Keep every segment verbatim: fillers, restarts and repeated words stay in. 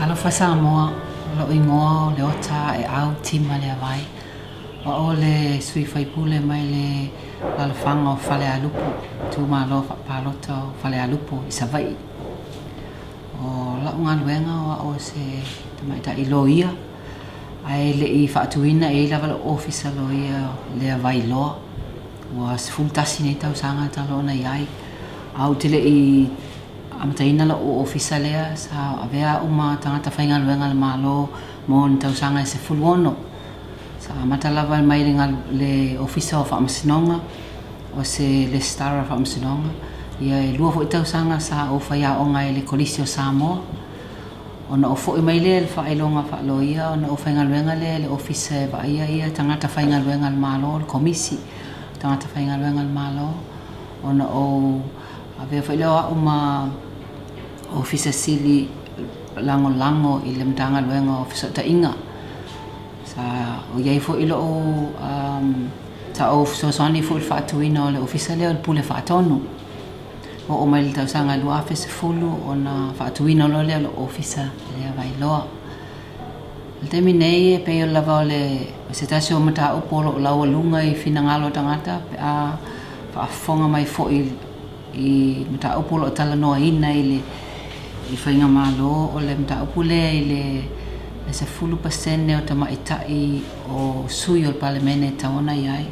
Talofa Samoa, lo ingoa Leota Aeau Tima Leavai. Wa o le sui faipule mai le lalafanga o Falealupo. Tu malo palota o Falealupo i Savai. O la unga luenga wa o se tamaita i loia. Ai le i whaatuina e lava le ofisa loia Leavai loa. Wa sfultasi nei tau sanga talo na iai. Au te le i amataina la o ofisa lea sa avea uma tangata whainga luenga le malo mo ni tau sanga e se fuluono. Sa matalava mai le ofisa o whaamasinonga o se le star o whaamasinonga. Ia e lua fo i tau sanga sa o whaia o ngai le kolisi o Samoa. O na o fo i mai le le whaelonga whaaloia o na o whainga luenga le le ofisa e waia ia tangata whainga luenga le malo le komisi. Tangata whainga luenga le malo o na o avea whailea uma ofisa sili lango lango i le mtanga luenga ofisa ta inga. Sa o iai fo ilo o um, ta o sosani fo il whaatuina o le ofisa leo le pule whaatonu. O o mai le tau sanga lua afese fulu o na whaatuina lo leo le ofisa lea vai loa. Le temi nei e peo lava o le se tasi o mata upolo o laua lunga i fina ngalo tangata pe a whaafonga mai fo i i mata upolo o tala noa ina i le i whainga malo o le mta upule i le le se fulu pasene o tama itai o sui o le palemene taona iai.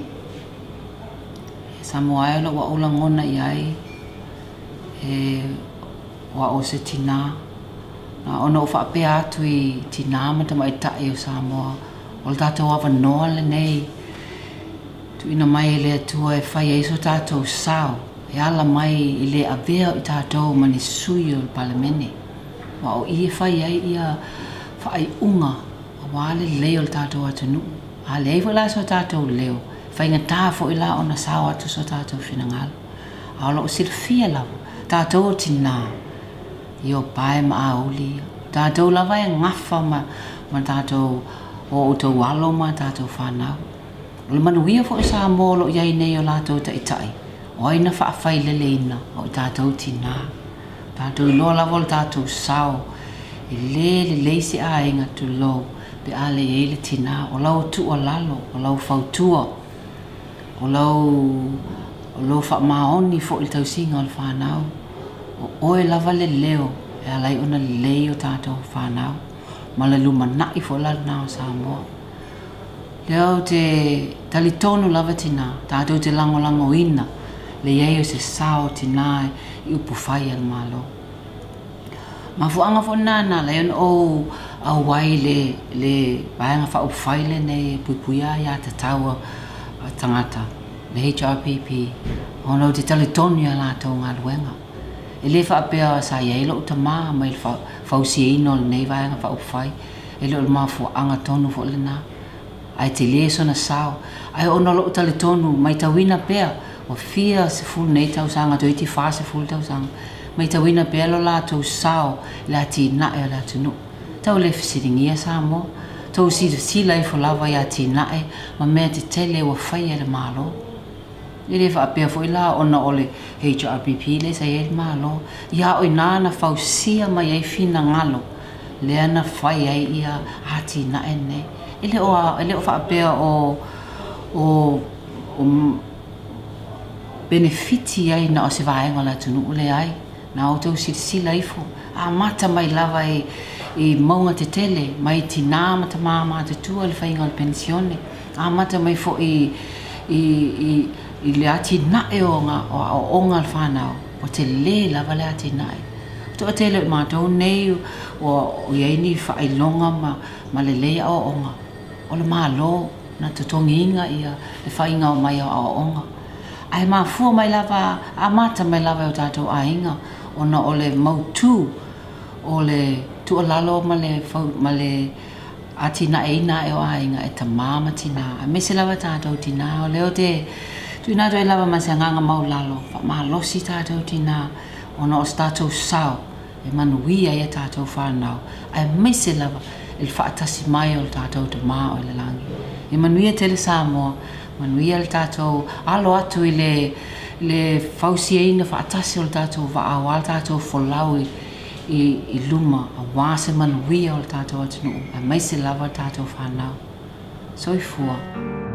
Samoa e lo wa ula ngona iai e wa o se tina. Na ona o whaapea atu i tina ma tama itai o Samoa. O le tatou awa noa le nei. Tu ina mai le atua e whai eiso tatou sao. E ala mai i le avea i tātou mani sui o le palemene. Wa o i e whai ai ia whai unga a wale leo le tātou atunu. A le eifo la so tātou leo. Whai ngā tāfo i la o na sao atu so tātou whinangalo. A o lo o sirfia lawa. Tātou o tina. I o pae ma a uli. Tātou lawa e ngafa ma, ma tātou o o tau walo ma tātou whanau. O le manuia fo i sa molo iai nei o lātou ta itai. O aina whaafai lele ina o tātou tina. Tātou loa lawa o tātou sao. E le le leisi a inga tu lo. Pe a le e le tina. O lau tu o lalo. O lau fautua. O lau o lau wha maoni fo il tau singa o le whanau. O oe lava le leo. E alai ona le leo tātou whanau. Ma le luma nai fo lal nao Samoa. Leo te talitonu lava tina. Tātou te lango lango ina. Le iei o se sao tina i upu whai al malo. Ma fuanga fo nana le on o au wai le le baanga wha upu whai le ne puipuia ia te taua tangata. Le H R P P. Ono te talitonu ia lātou ngā luenga. E le wha apea sa iei lo uta maa mai le whausi e ino le nei baanga wha upu whai. E le o le maa fuanga tonu fo le nā. Ai te le so na sao. Ai ono lo uta le tonu mai tawina pea. O fia se fulu nei tau sanga, to iti wha se fulu tau sanga. Mai tau ina pelo la tau sao, la ti nae o la tunu. Tau le fisiringia sa mo, tau si si lai fo lava ia ti nae, ma mea te tele wa whai e le malo. I le wha apea fo ila ona o le H R P P le sa e le malo. Ia oi nana fausia mai ai fina ngalo, le ana whai ai ia ati nae ne. Ele o, ele o wha apea o, o, o, benefiti ai na o se vaenga la tunu ule ai. Na o tau si sila ifo. A mata mai lava e, e maunga te tele. Mai tina mata maa te tua le whainga le pensione. A mata mai fo i, i, i, i le ati nae o ngā o, o onga le whanau. O te le lava le ati nae. To a tele mātou nei o, o iei ni whailonga ma, ma le lea o onga. O le maa lo na tutongi inga ia le whainga o mai o onga. Ai ma fua mai lava, a mata mai lava o tātou a inga. O na o le mautu, o le tualalo ma le, ma le atina e ina e o a inga e ta mama tina. A mese lava tātou tina, o leo te, tu ina toi lava ma se nganga mau lalo. Fa ma losi tātou tina, o na o tātou sao, e manuia e tātou whanau. Ai mese lava, il whaatasi mai o tātou te maa o le langi. E manuia tele Samoa, manuia le tātou alo atu i le le fausi e ina whaatasi o le tātou wa awal tātou folau i i, i luma a wā se manuia o le tātou atunuu, a mai se lava tātou whanau. Soifua.